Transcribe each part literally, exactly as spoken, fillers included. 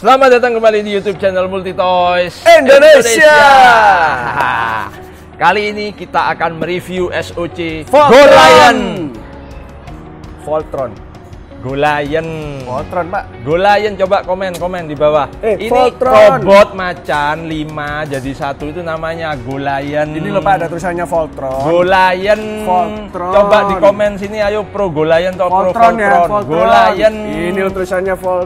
Selamat datang kembali di YouTube channel Multitoys Indonesia. Indonesia. Kali ini kita akan mereview S O C Voltron. Golion. Voltron. Golion. Voltron, Pak. Golion, coba komen-komen di bawah. Eh, ini Voltron. robot macan lima jadi satu itu namanya Golion. Ini loh, Pak, ada tulisannya Voltron. Golion. Voltron. Coba di komen sini, ayo pro Golion atau pro Voltron Voltron. ya, Voltron. Golion. Ini loh tulisannya Volt.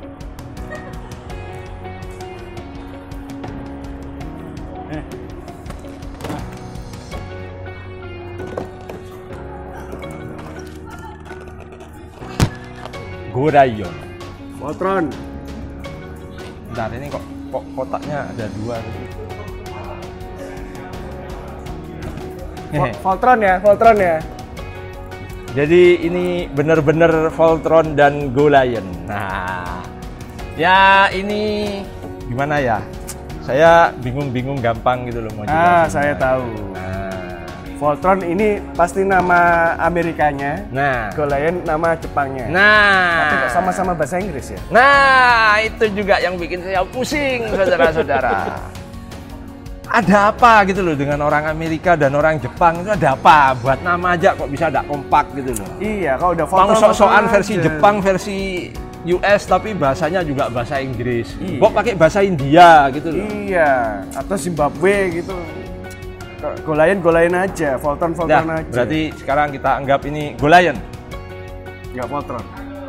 Golion. Voltron. Bentar, ini kok, kok kotaknya ada dua. Vo- Voltron ya, Voltron ya. Jadi ini bener-bener Voltron dan Golion. Nah, ya ini gimana ya? Saya bingung-bingung gampang gitu loh mau Ah, jelasin. saya tahu. Nah, Voltron ini pasti nama Amerikanya. nah, Golion nama Jepangnya. nah, Tapi kok sama-sama bahasa Inggris ya? nah, itu juga yang bikin saya pusing, saudara-saudara. Ada apa gitu loh dengan orang Amerika dan orang Jepang itu ada apa? Buat nama aja kok bisa ada kompak gitu loh. Iya, kalau udah Pang Voltron sok-sokan Voltron versi aja. Jepang, versi U S tapi bahasanya juga bahasa Inggris. Iya. Kok pakai bahasa India gitu loh. Iya, atau Zimbabwe gitu. Golion Golion aja, Voltron Nah, Voltron aja. berarti sekarang kita anggap ini Golion. nggak Voltron.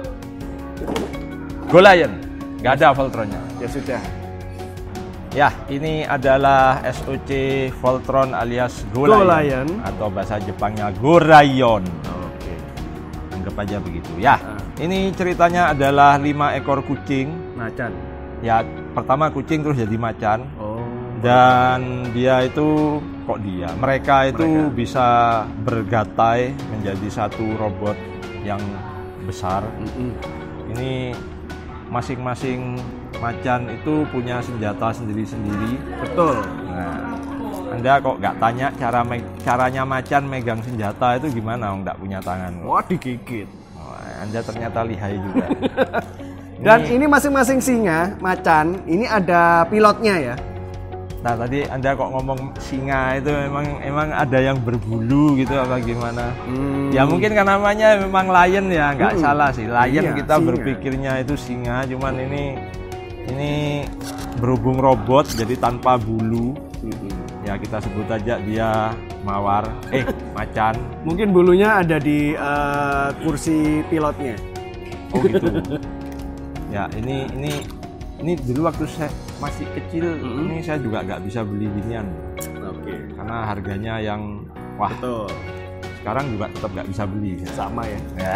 Golion. Nggak ada Voltronnya. Ya sudah. Ya, ini adalah S O C Voltron alias Golion, Golion. atau bahasa Jepangnya Gorion. Oke. Anggap aja begitu. Ya, Ah. ini ceritanya adalah lima ekor kucing. Macan. Ya, pertama kucing terus jadi macan. Oh. Dan dia itu, kok dia, mereka itu Mereka. bisa bergatai menjadi satu robot yang besar. Mm-mm. Ini masing-masing macan itu punya senjata sendiri-sendiri. Betul. Nah, Anda kok nggak tanya cara me- caranya macan megang senjata itu gimana? Nggak punya tangan. Wah, digigit. Wah, Anda ternyata lihai juga. Dan ini masing-masing singa, macan, ini ada pilotnya ya. Nah, tadi Anda kok ngomong singa itu memang emang ada yang berbulu gitu apa gimana? Hmm. Ya mungkin kan namanya memang lion ya, nggak Hmm. salah sih. Lion Iya, kita singa. berpikirnya itu singa, cuman ini ini berhubung robot jadi tanpa bulu. Ya kita sebut aja dia mawar, eh macan. Mungkin bulunya ada di eh, kursi pilotnya. Oh gitu. Ya ini ini ini dulu waktu saya masih kecil Mm-mm. ini saya juga nggak bisa beli ginian Oke. karena harganya yang wah. Betul. Sekarang juga tetap nggak bisa beli. Sama ya. Ya.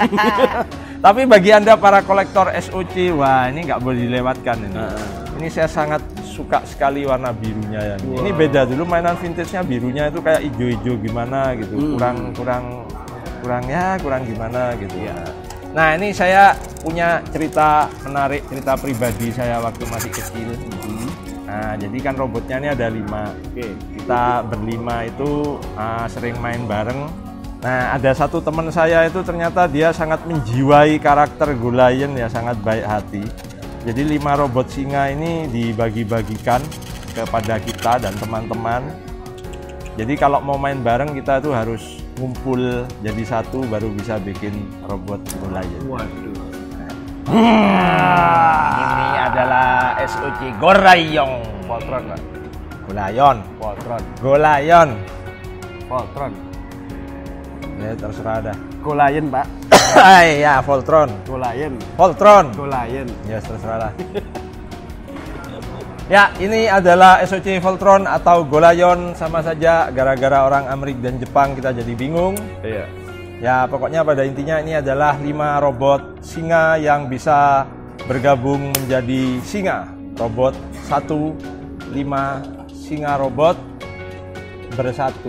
Tapi bagi Anda para kolektor S O C, wah ini nggak boleh dilewatkan ini. Uh. Ini saya sangat suka sekali warna birunya ya. Wow. Ini beda dulu mainan vintage-nya birunya itu kayak hijau-hijau gimana gitu. Hmm. Kurang kurang kurang ya, kurang gimana gitu ya. Nah, ini saya punya cerita menarik, cerita pribadi saya waktu masih kecil. Nah, jadi kan robotnya ini ada lima. Oke. Kita berlima itu uh, sering main bareng. Nah, ada satu teman saya itu ternyata dia sangat menjiwai karakter Golion ya, sangat baik hati. Jadi lima robot singa ini dibagi-bagikan kepada kita dan teman-teman. Jadi kalau mau main bareng kita tuh harus ngumpul jadi satu baru bisa bikin robot Golion. Waduh. Ini adalah S O C Gorion. Voltron, Pak. Golion. Voltron. Golion. Voltron. Ya terserah dah. Golion, Pak. Ya, Voltron. Golion. Voltron. Golion. Ya, terserah lah. Ya, ini adalah S O C Voltron atau Golion, sama saja gara-gara orang Amerika dan Jepang kita jadi bingung. Iya. Ya, pokoknya pada intinya ini adalah lima robot singa yang bisa bergabung menjadi singa. Robot satu, lima singa robot bersatu.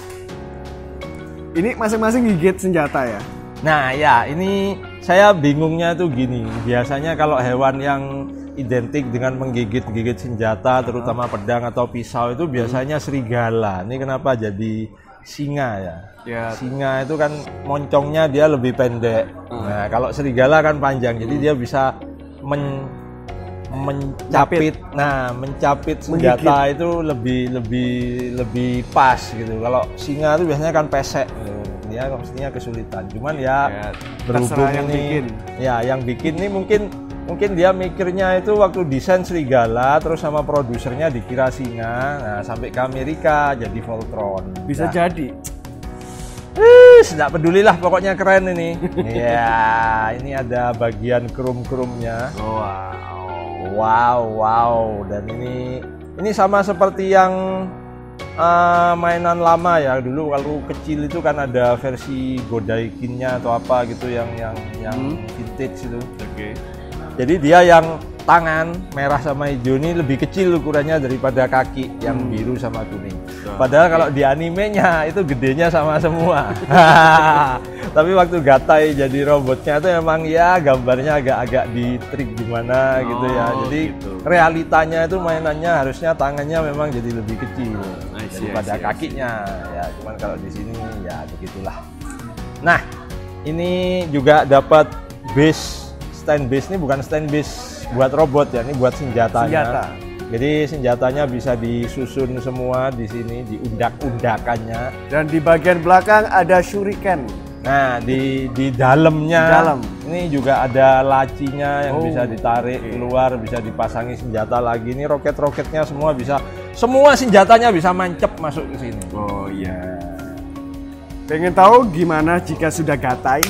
Ini masing-masing gigit senjata ya. Nah, ya, ini saya bingungnya tuh gini. Biasanya kalau hewan yang identik dengan menggigit-gigit senjata, terutama pedang atau pisau itu biasanya serigala. Ini kenapa jadi singa ya? Ya. Singa itu kan moncongnya dia lebih pendek. Nah, kalau serigala kan panjang, jadi dia bisa men mencapit. Nah, mencapit senjata Menggigit. itu lebih lebih lebih pas gitu. Kalau singa itu biasanya kan pesek gitu. Dia mestinya kesulitan. Cuman ya, Ya, berhubung terserah yang ini bikin. ya yang bikin ini mungkin mungkin dia mikirnya itu waktu desain serigala terus sama produsernya dikira singa. Nah, sampai ke Amerika jadi Voltron. Bisa Nah, jadi. Wih, tidak pedulilah pokoknya keren ini. Ya, ini ada bagian krum-krumnya. Wow. Wow, wow. Dan ini ini sama seperti yang uh, mainan lama ya. Dulu kalau kecil itu kan ada versi Godaikin-nya atau apa gitu yang yang yang Hmm. vintage itu. Oke. Jadi dia yang tangan merah sama hijau ini lebih kecil ukurannya daripada kaki yang Hmm. biru sama kuning. Wah, Padahal oke. kalau di animenya itu gedenya sama semua. Tapi waktu Gatai jadi robotnya itu emang ya gambarnya agak-agak di trik gimana gitu ya. Oh, Jadi gitu. realitanya itu mainannya harusnya tangannya memang jadi lebih kecil I see, daripada I see, I see. kakinya. Ya, cuman kalau di sini ya begitulah. Nah, ini juga dapat base stand base ini bukan stand base buat robot ya, ini buat senjatanya. Senjata. Jadi senjatanya bisa disusun semua di sini, di undak-undakannya. Dan di bagian belakang ada shuriken. Nah, di di dalamnya Di dalam. ini juga ada lacinya yang Oh, bisa ditarik oke. keluar, bisa dipasangi senjata lagi. Ini roket-roketnya semua bisa, semua senjatanya bisa mancep masuk ke sini. Oh iya. Pengen tahu gimana jika sudah gatai?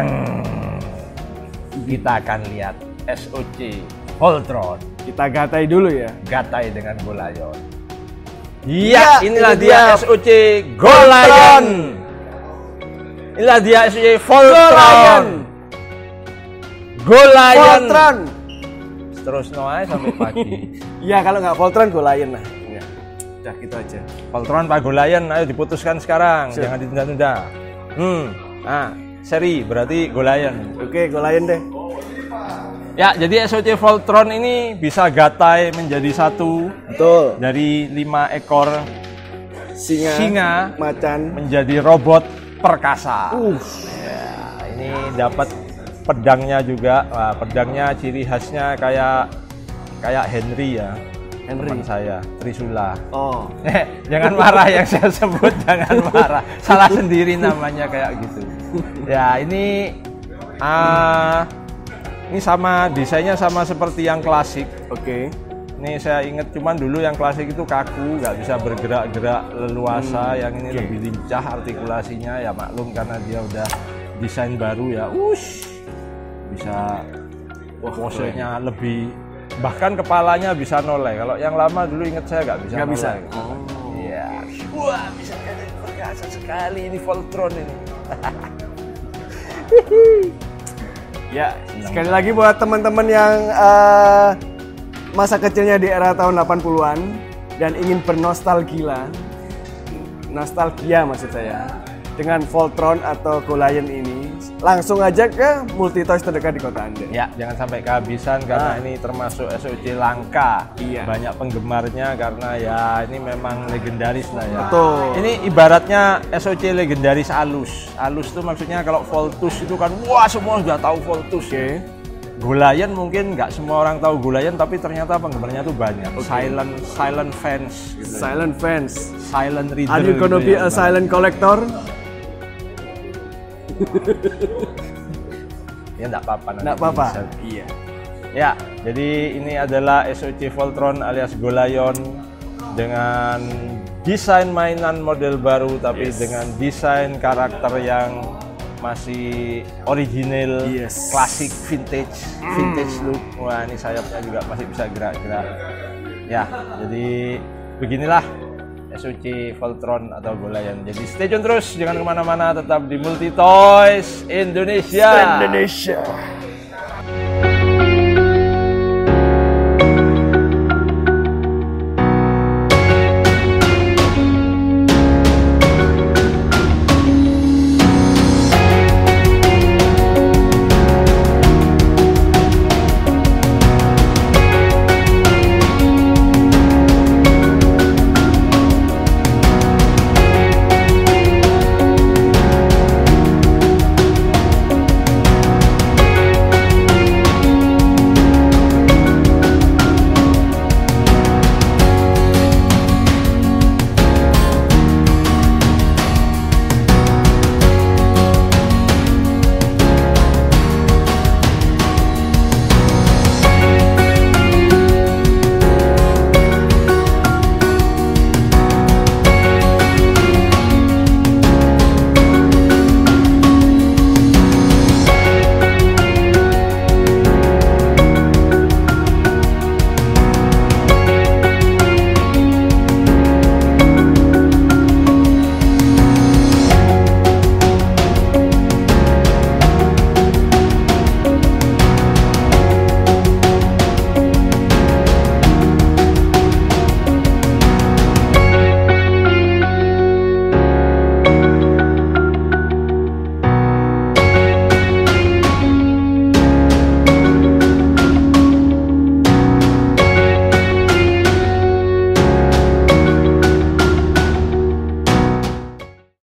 Kita akan lihat S O C Voltron Kita gatai dulu ya. Gatai dengan Golayon. Ya, Iya, inilah itu dia dia. S O C Golayon. Inilah dia S O C Voltron. Golayon. Voltron. Terus noai sampai pagi. Iya, kalau nggak Voltron Golayon nah. Ya. Udah gitu aja. Voltron Pak Golayon, ayo diputuskan sekarang, Siap. jangan ditunda-tunda. Hmm, nah, seri berarti Golayon. Oke, Golayon deh. Ya, jadi S O C Voltron ini bisa gatai menjadi satu Betul. dari lima ekor Singa, Singa. macan. menjadi robot perkasa. Uh, Ya, ini dapat pedangnya juga. Wah, pedangnya ciri khasnya kayak kayak Henry ya. Henry. Teman saya, Trisula. Oh. Eh, jangan marah yang saya sebut, jangan marah. Salah sendiri namanya kayak gitu. Ya, ini ah ini sama desainnya sama seperti yang klasik. Oke. Ini saya ingat cuman dulu yang klasik itu kaku, nggak bisa bergerak-gerak leluasa. Yang ini oke. lebih lincah artikulasinya, ya maklum karena dia udah desain baru ya. Ush, bisa posenya lebih, bahkan kepalanya bisa noleh. Kalau yang lama dulu ingat saya nggak bisa. Nggak bisa. noleh. Oh. Iya. Wah, bisa jadi perkasa sekali ini Voltron ini. Ya, sekali lagi buat teman-teman yang eh, masa kecilnya di era tahun delapan puluhan dan ingin bernostalgia, nostalgia maksud saya, dengan Voltron atau Golayon ini, langsung aja ke Multitoys terdekat di kota Anda. Ya, jangan sampai kehabisan karena Ah. ini termasuk S O C langka. Iya. Banyak penggemarnya karena ya ini memang legendaris lah ya. Betul. Ini ibaratnya S O C legendaris alus. Alus itu maksudnya kalau Voltus itu kan wah semua sudah tahu Voltus. Oke. Golayon mungkin nggak semua orang tahu Golayon tapi ternyata penggemarnya tuh banyak. Oke. Silent silent fans gitu. Silent fans. Silent reader. Are you gonna gitu be ya, a silent collector? Ya enggak apa-apa. nanti Nggak apa-apa. bisa. Iya. Ya, jadi ini adalah S O C Voltron alias Golayon dengan desain mainan model baru tapi Yes. dengan desain karakter yang masih original, Yes. klasik, vintage, vintage look. Wah, ini sayapnya juga masih bisa gerak-gerak. Ya, jadi beginilah S O C Voltron atau Golayon. Jadi stay tune terus, jangan kemana-mana, tetap di Multitoys Indonesia. Indonesia.